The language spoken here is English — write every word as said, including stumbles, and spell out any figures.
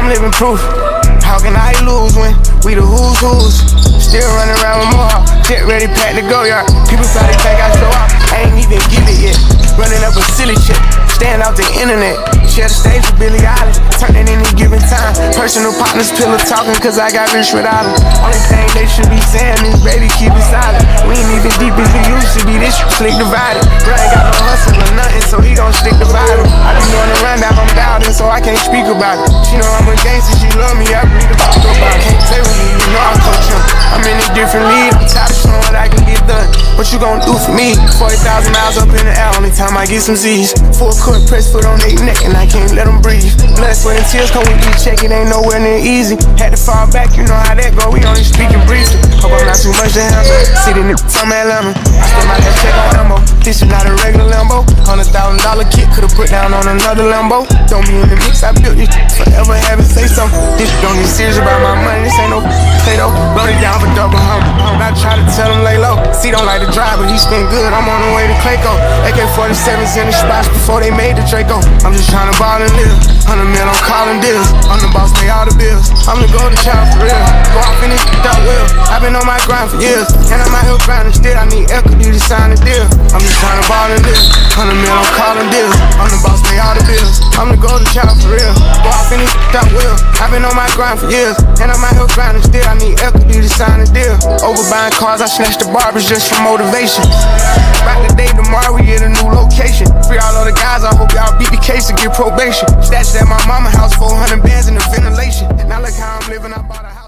I'm living proof. How can I lose when we the who's who's? Still running around with more, jet ready, packed to go yard. People probably think I show up, I ain't even give it yet. Running up a silly chick, staying out the internet. Share the stage with Billie Eilish, turning any given time. Personal partners, pillow talking, cause I got rich without them. Only thing they should be saying is, baby, keep it silent. We ain't even deep as we used to be, this slick divided. Bro ain't got no hustle or nothing, so he gon' stick the vital. I been doing the rundown, I'm doubting, so I can't speak about it. She know I'm a gangster, she love me, I read the book about it. Can't play with me, you know I coach him. I'm in a different league, I'm tired of showing what I can get done. What you gon' do for me? forty thousand miles up in the air, only time I get some Z's. Full court press foot on their neck, and I can't let them breathe. Blood, sweat, and tears come with each check, it ain't nowhere near easy. Had to fall back, you know how that go, we only speaking briefly. Hope I'm not too much to handle. See the niggas from Atlanta, I spend my last check on Lambo. This is not a regular Lambo. Hundred thousand dollar kit, could've put down on another Lambo. Don't be in the mix, I built this forever, have it say so. This don't get serious about my money, this ain't no play-doh. Blow it down for double hump. I try to tell him lay low. C don't like to drive, but he spin good, I'm on the way to Clayco. A K forty-sevens in the spots before they made the Draco. I'm just trying to ball and live. Hundred mil, I'm calling deals. I'm the boss, pay all the bills. I'm the golden child for real. Go off in this dog will. I've been on my grind for years, and I'm out here grinding still. I need equity to sign the deal. I'm just trying to ball and live. Hundred mil, I'm calling deals. I'm the boss, pay all the bills. I'm the golden child for real. Go off in this dog will. I've been on my grind for years, and I'm out here grinding still. I need equity to sign the deal. Over buying cars, I snatched the barbers just for motivation. Back the day tomorrow, we get a new location. Free all of the guys, I hope y'all beat the case and get probation. Stashed at my mama house, four hundred bands in the ventilation. Now look how I'm living, I bought a house.